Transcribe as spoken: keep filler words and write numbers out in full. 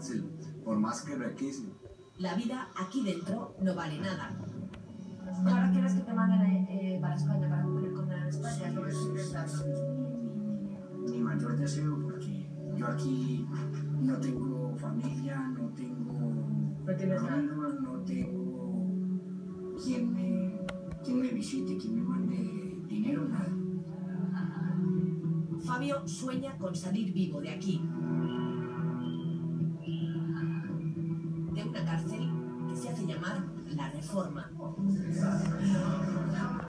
cárcel, por más que requise. La vida aquí dentro no vale nada. ¿Y ahora quieres que te manden eh, para España, para cumplir condena en España? ¿Es lo que estoy intentando? Mi, mi mayor deseo, porque yo aquí no tengo familia, no tengo No tienes nada. amigos, no tengo quien me, quien me visite, quien me mande dinero, nada. Fabio sueña con salir vivo de aquí. De una cárcel que se hace llamar La Reforma.